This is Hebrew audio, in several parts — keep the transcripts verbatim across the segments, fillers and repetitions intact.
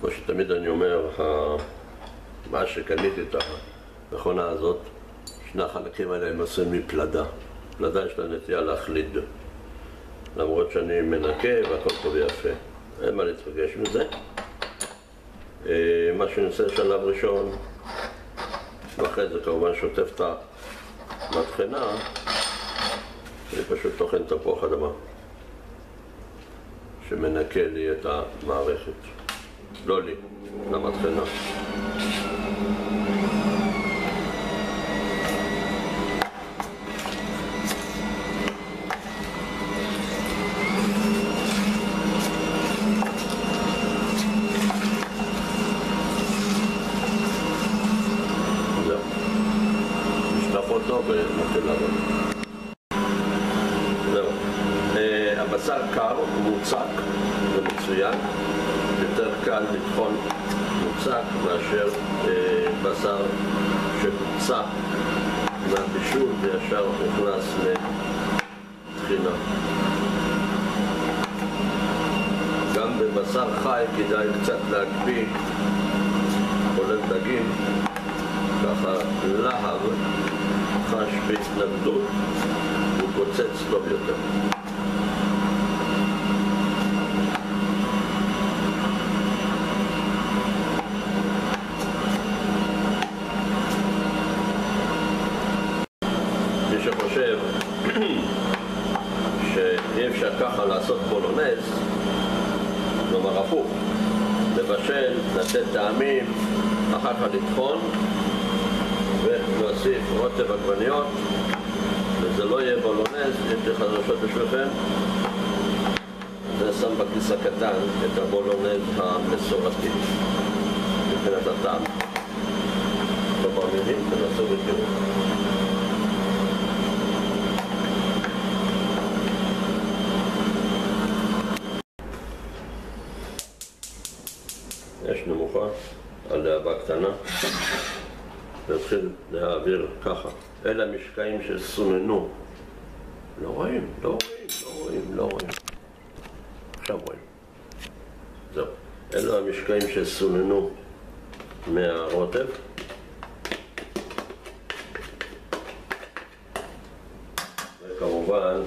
כמו שתמיד אני אומר, מה שקניתי את המכונה הזאת, שני החלקים האלה הם עושים מפלדה. פלדה יש לה נטייה להחליד, למרות שאני מנקה והכל טוב ויפה. אין מה להתרגש מזה. מה שאני עושה שלב ראשון, ואחרי זה כמובן שוטף את המטחנה, אני פשוט טוחן תפוח אדמה שמנקה לי את המערכת, לא לי, למטחנה. ונתחיל לעבוד. זהו. הבשר קר, מוצק, זה מצוין. יותר קל לטחון מוצק מאשר בשר שבוצע מהבישול וישר נכנס לטחינה. גם בבשר חי כדאי קצת להקפיא, כולל דגים, ככה להב חש בהתנגדות, הוא פוצץ טוב יותר. מי שחושב שאי אפשר ככה לעשות בולונז, כלומר הפוך, לבשל, לתת טעמים, אחר כך לטחון ולהוסיף רוטב עגבניות, וזה לא יהיה בולונז. יש לי חדשות בשבילכם, זה שם בכיס הקטן את הבולונז המסורתי מבחינת הטעם. לא מעניינים, תנסו ותראו. יש נמוכה על להבה קטנה, נתחיל להעביר ככה. אלה המשקעים שסוננו. לא רואים, לא רואים, לא רואים, לא רואים. עכשיו רואים. זהו. אלו המשקעים שסוננו מהרוטב. וכמובן,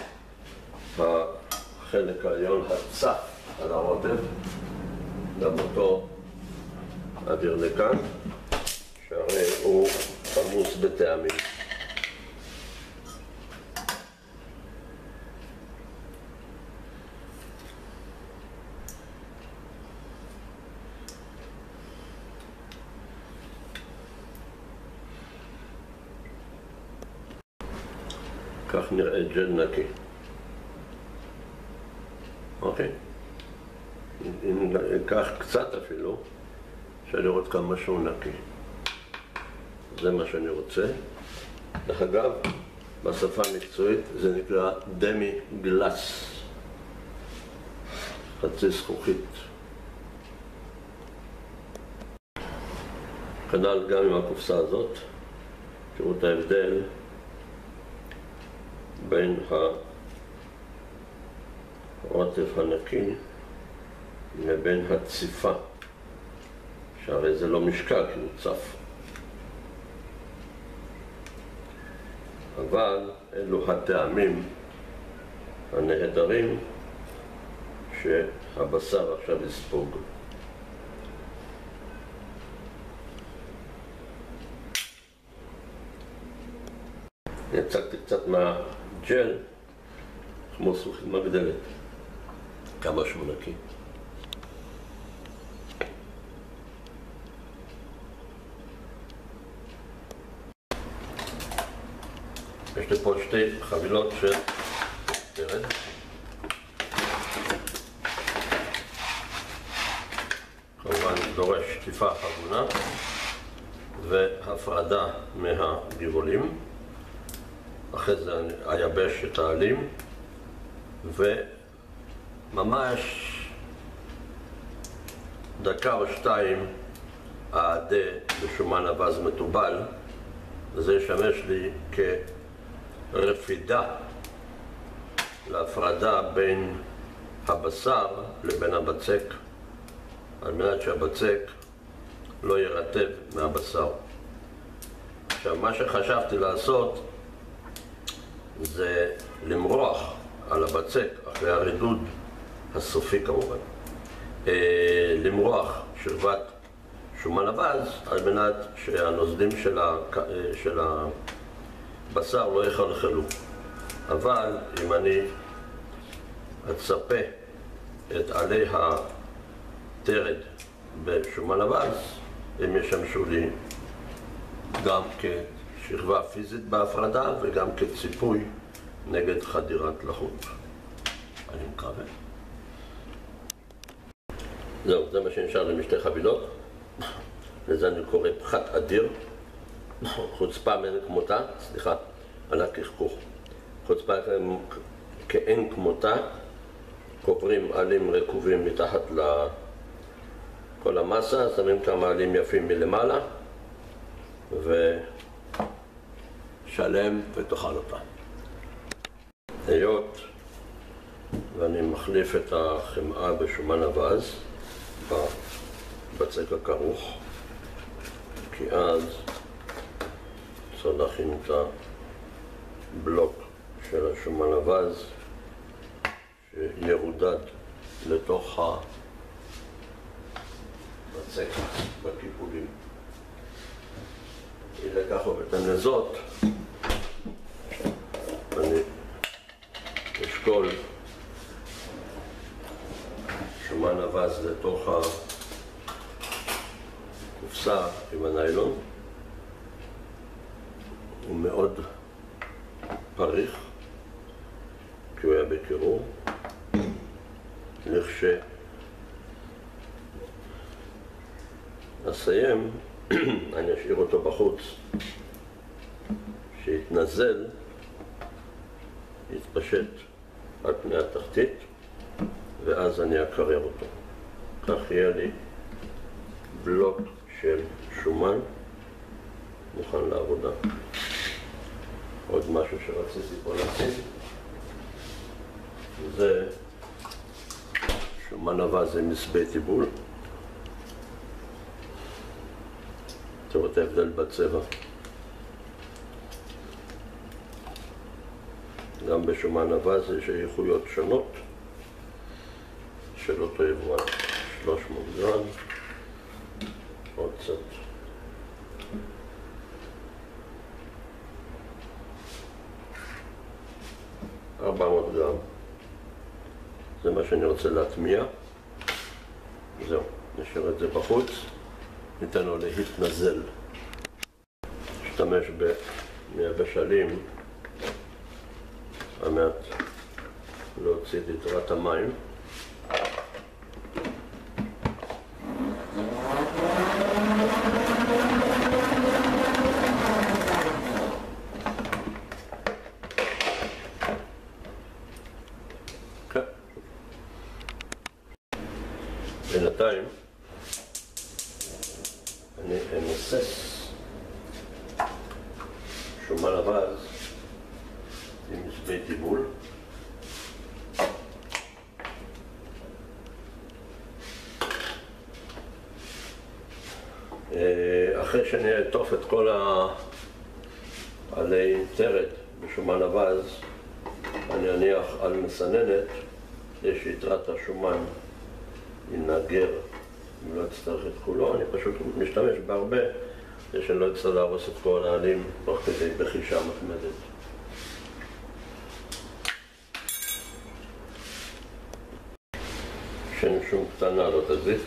החלק העליון הצף על הרוטב, גם אותו אעביר לכאן, שהרי הוא עמוס בטעמים. כך נראה ג'ל נקי. אוקיי. אם ניקח קצת אפילו, אפשר לראות כמה שהוא נקי. זה מה שאני רוצה. דרך אגב, בשפה המקצועית זה נקרא דמי גלס, חצי זכוכית. כנ"ל גם עם הקופסה הזאת. תראו את ההבדל בין הרוטב הנקי לבין הציפה, שהרי זה לא משקע כי הוא צף. אבל אלו הטעמים הנהדרים שהבשר עכשיו יספוג. יצקתי קצת מהג'ל כמו זכוכית מגדלת, כמה שהוא נקי. יש לי פה שתי חבילות של תרד. כמובן דורש שטיפה חבונה והפרדה מהגבעולים. אחרי זה אני אייבש את העלים וממש דקה או שתיים אעדה בשומן אבז מתובל, וזה ישמש לי כרפידה להפרדה בין הבשר לבין הבצק על מנת שהבצק לא ירטב מהבשר. עכשיו, מה שחשבתי לעשות זה למרוח על הבצק, אחרי הרידוד הסופי כמובן, למרוח שכבת שומן אבז על מנת שהנוזלים של, ה... של הבשר לא יחלחלו. אבל אם אני אצפה את עלי הטרד בשומן אבז, הם ישמשו לי גם כשכבה פיזית בהפרדה וגם כציפוי נגד חדירת לחות. אני מקווה. זהו, זה מה שנשאר לי משתי חבילות. לזה אני קורא פחת אדיר. חוצפה מאין כמותה, סליחה על הקחקוך. חוצפה כאין כמותה. קופרים עלים רקובים מתחת לכל המסה, שמים כמה עלים יפים מלמעלה ושלם ותאכל אותה. היות ואני מחליף את החמאה בשומן אבז בבצק הכרוך, כי אז צריך להכין את הבלוק של השומן אבז שירודד לתוך הבצק בקיפולים. אם לקחו את הנזות, אני אשקול שומן אבז לתוך הקופסה עם הניילון. הוא מאוד פריך, כי הוא היה בקירור. לכש אסיים, אני אשאיר אותו בחוץ, שיתנזל, יתפשט על פני התחתית, ואז אני אקרר אותו. כך יהיה לי בלוק של שומן מוכן לעבודה. עוד משהו שרציתי פה להציג, זה שומן אבז עם מסבי טיבול. תראו את ההבדל בצבע. גם בשומן אבז יש איכויות שונות של אותו יבואן. שלוש מאות גרם, עוד קצת. ארבע מאות גרם. זה מה שאני רוצה להטמיע. זהו, נשאר את זה בחוץ. ניתן לו להתנזל. נשתמש במייבשלים על מנת להוציא את יתרת המים. בינתיים אני אנסס שומן אבז עם מסבי טיבול. אחרי שאני אעטוף את כל העלי טרד בשומן אבז, אני אניח על מסננת כדי שיתרת השומן ינגר. אם לא אצטרך את כולו, אני פשוט משתמש בהרבה כדי שאני לא אצטרך להרוס את כל העלים תוך כדי בחישה מתמדת. שאין שום קטנה לא תזיק.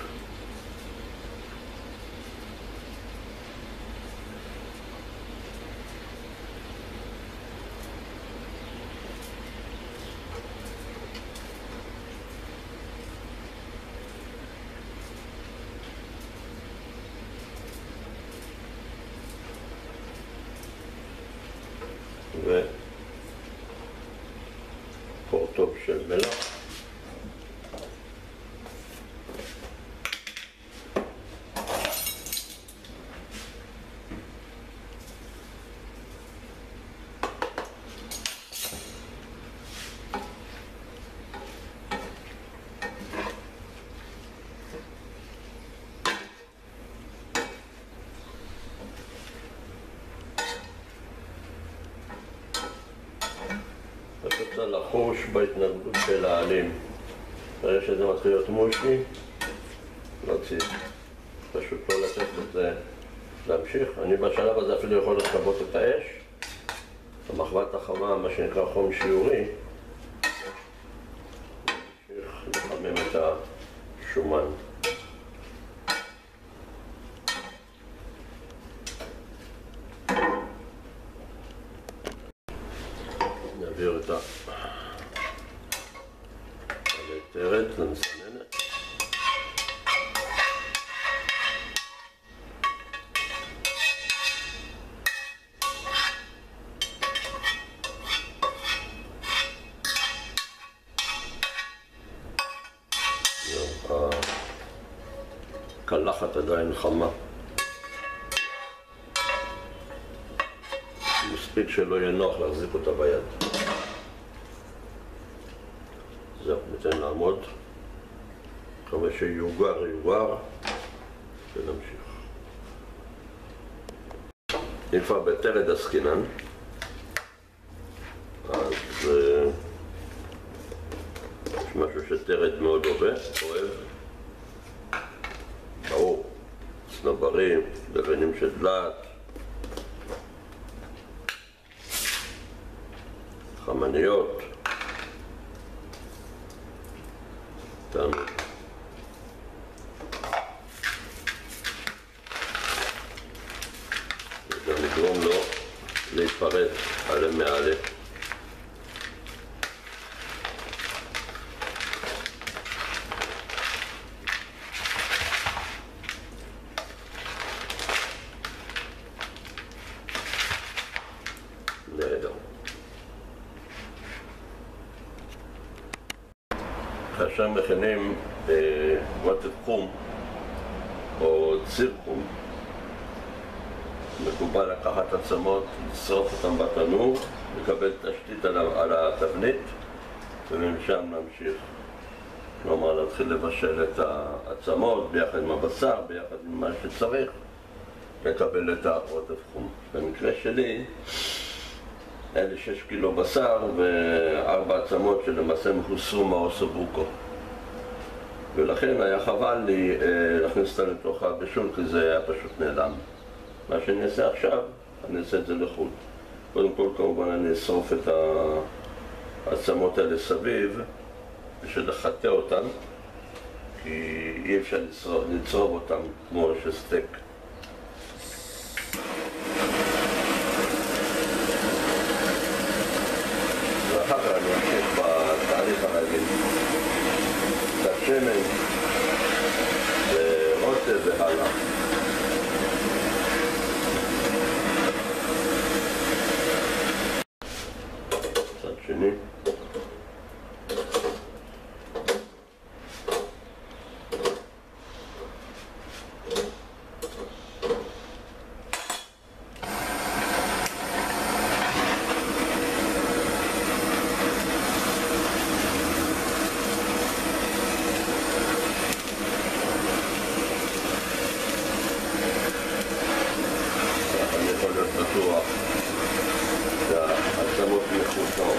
וקור טוב של מלח. לחוש בהתנגדות של העלים. ברגע שזה מתחיל להיות מושי, להוציא. פשוט לא לתת לזה להמשיך. אני בשלב הזה אפילו יכול לכבות את האש. המחבת החמה, מה שנקרא חום שיעורי, להמשיך לחמם את השומן. נעביר את הטרד למסננת. הקלחת עדיין חמה. מספיק שלא יהיה נוח להחזיק אותה ביד. זהו, ניתן לעמוד. מקווה שיוגר יוגר ונמשיך. אם כבר בטרד עסקינן, אז יש משהו שטרד מאוד אוהב, ברור, צנוברים, לבנים של דלת, חמניות, תענוג. וגם נגרום לו להתפרט עלה מעלה. נהדר. כאשר מכינים רוטב חום או ציר חום, מקובל לקחת עצמות, לשרוף אותם בתנור, לקבל תשתית על התבנית ומשם להמשיך. כלומר, להתחיל לבשל את העצמות ביחד עם הבשר, ביחד עם מה שצריך, לקבל את הרוטב חום. במקרה שלי, היה לי שש קילו בשר וארבע עצמות שלמעשה מחוסרו מאוסו בוקו. ולכן היה חבל לי להכניס אותה לתוך הבישול, כי זה היה פשוט נעלם. מה שאני אעשה עכשיו, אני אעשה את זה לחוד. קודם כל, כמובן, אני אשרוף את העצמות האלה סביב בשביל לחטא אותן, כי אי אפשר לצרוב אותן כמו שסטייק. ואחר כך אני אמשיך בתהליך הרגיל. קצת שמן ורוטב והלאה. צד שני. בטוח שהעצמות מחוסרות.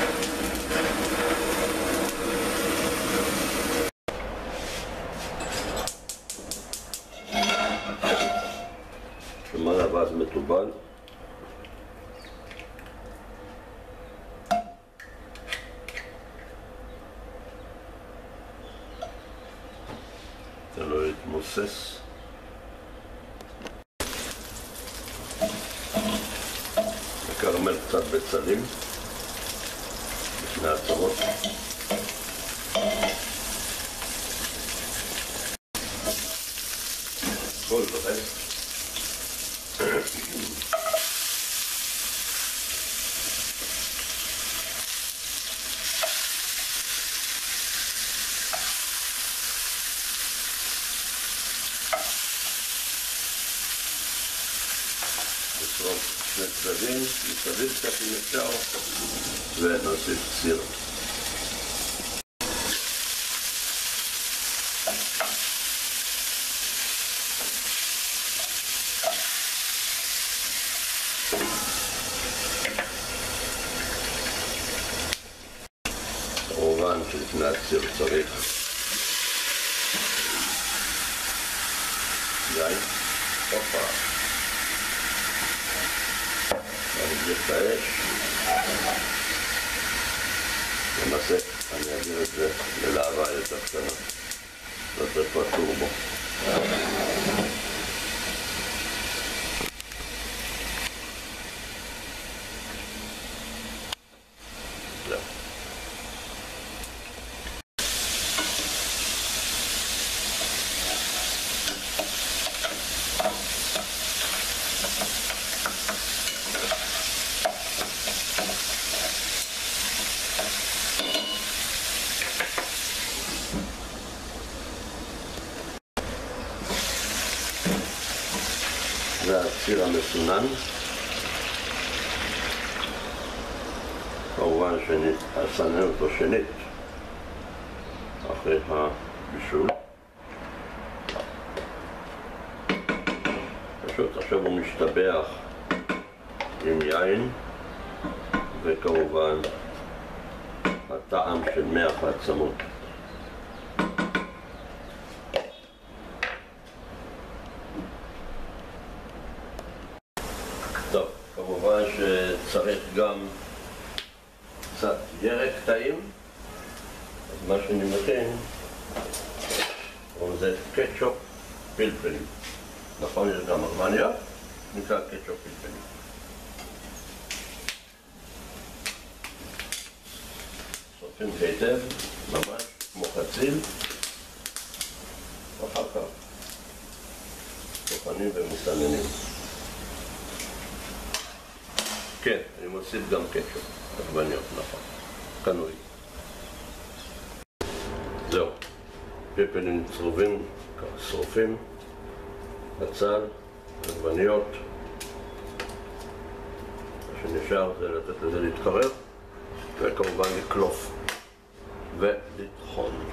שומן אבז מתובל. זה לא יתמוסס. קרמל קצת בצלים לפני העצמות. כל זה לשרוף שני צדדים, מסביב קצת אם אפשר, ונוסיף סיר. להסיר צריך יין, הופה, נגביר את האש, למעשה אני אעביר את זה ללהבה יותר קטנה, לא צריך כבר טורבו. זהו. זה הציר המסונן, כמובן שאסנן אותו שנית אחרי הבישול. פשוט עכשיו הוא משתבח עם יין וכמובן הטעם של מח העצמות. טוב, כמובן שצריך גם קצת ירק טעים, אז מה שאני מכין זה קטשופ פלפל. נכון, יש גם עגבניה, נקרא קטשופ פלפל. שורפים היטב, ממש כמו חציל, ואחר כך טוחנים ומסננים. כן, אני מוסיף גם קטשופ, עגבניות, נכון, קנוי. זהו, פלפלים צרובים, שרופים, בצל, עגבניות. מה שנשאר זה לתת לזה להתקרר, וכמובן לקלוף ולטחון.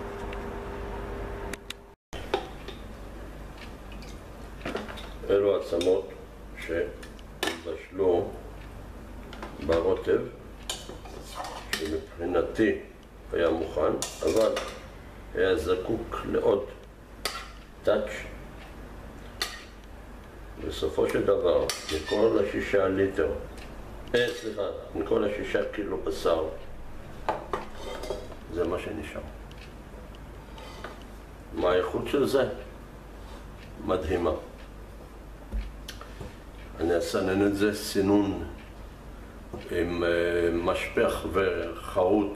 אלו עצמות שבשלו ברוטב, שמבחינתי היה מוכן, אבל היה זקוק לעוד טאץ'. בסופו של דבר, מכל השישה ליטר, אה, סליחה, מכל השישה קילו בשר, זה מה שנשאר. מה האיכות של זה? מדהימה. אני אסנן את זה סינון עם משפך וחרוט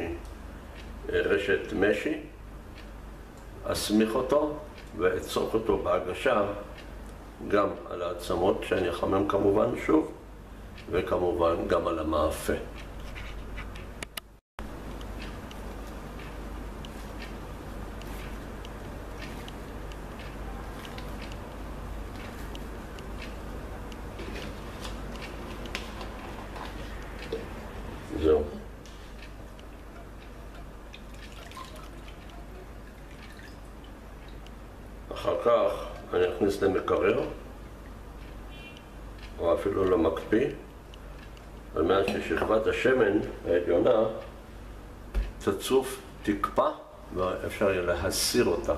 מרשת משי, אסמיך אותו ואצוק אותו בהגשה גם על העצמות שאני אחמם כמובן שוב, וכמובן גם על המאפה. זהו. אחר כך אני אכניס למקרר, או אפילו למקפיא, על מנת ששכבת השמן העליונה תצוף, תקפא, ואפשר יהיה להסיר אותה.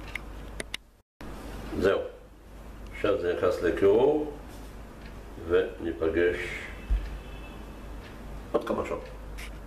זהו. עכשיו זה נכנס לקירור, וניפגש עוד כמה שעות.